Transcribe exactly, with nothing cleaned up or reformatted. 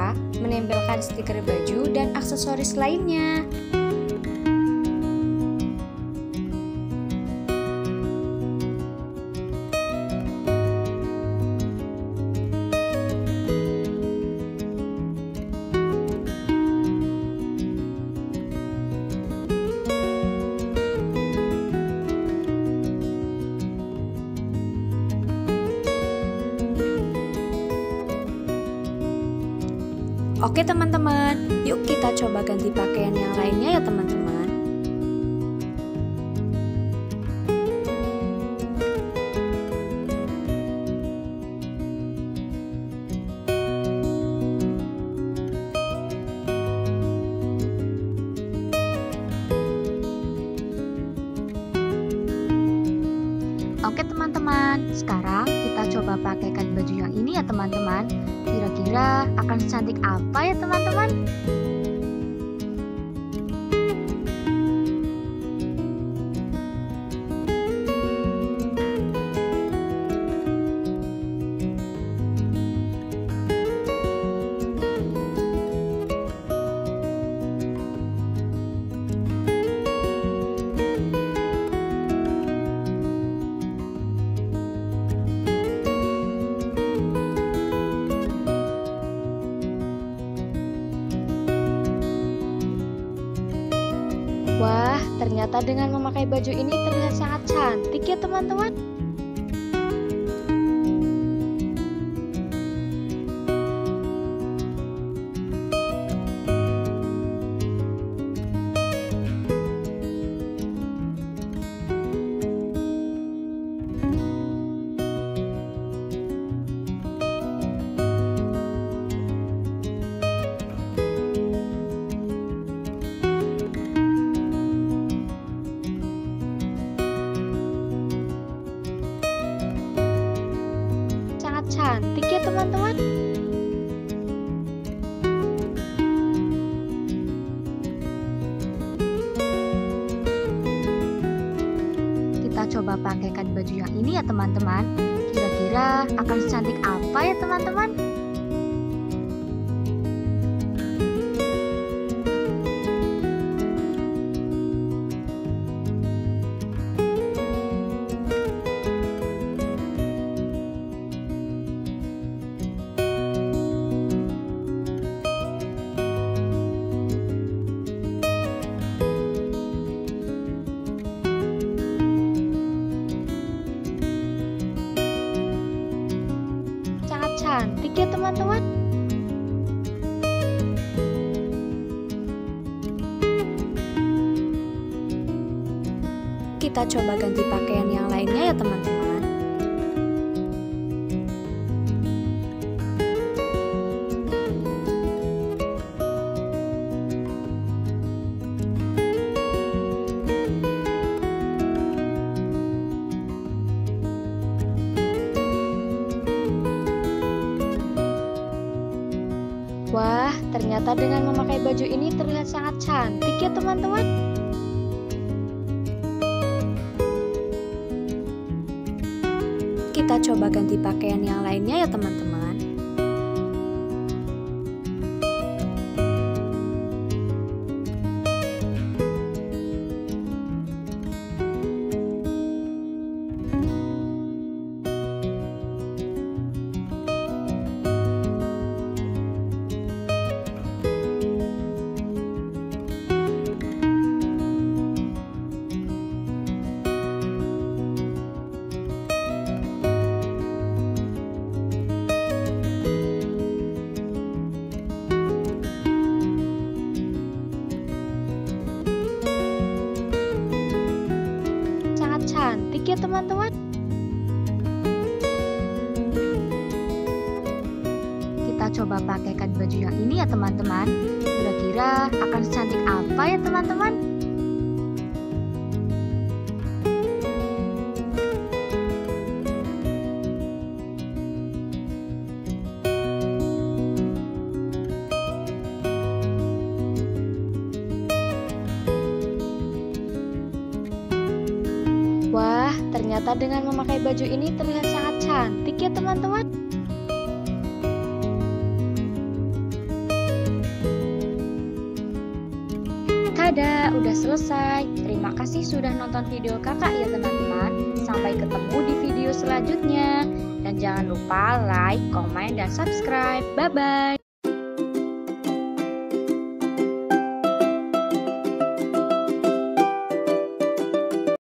cara menempelkan stiker baju dan aksesoris lainnya. Oke teman-teman, yuk kita coba ganti pakaian yang lainnya ya teman-teman. Oke teman-teman, sekarang kita coba pakaikan baju yang ini ya teman-teman. Kira-kira akan secantik apa ya teman-teman? Wah, ternyata dengan memakai baju ini terlihat sangat cantik ya teman-teman. Cantik ya teman-teman. Kita coba pakaikan baju yang ini ya teman-teman. Kira-kira akan secantik apa ya teman-teman? Cantik ya teman-teman. Kita coba ganti pakaian yang lainnya ya teman-teman. Wah, ternyata dengan memakai baju ini terlihat sangat cantik ya teman-teman. Kita coba ganti pakaian yang lainnya ya teman-teman. Cantik ya teman-teman. Kita coba pakaikan baju yang ini ya teman-teman. Kira-kira akan secantik apa ya teman-teman? Wah, ternyata dengan memakai baju ini terlihat sangat cantik ya teman-teman. Dadah, udah selesai. Terima kasih sudah nonton video kakak ya teman-teman. Sampai ketemu di video selanjutnya. Dan jangan lupa like, komen, dan subscribe. Bye-bye.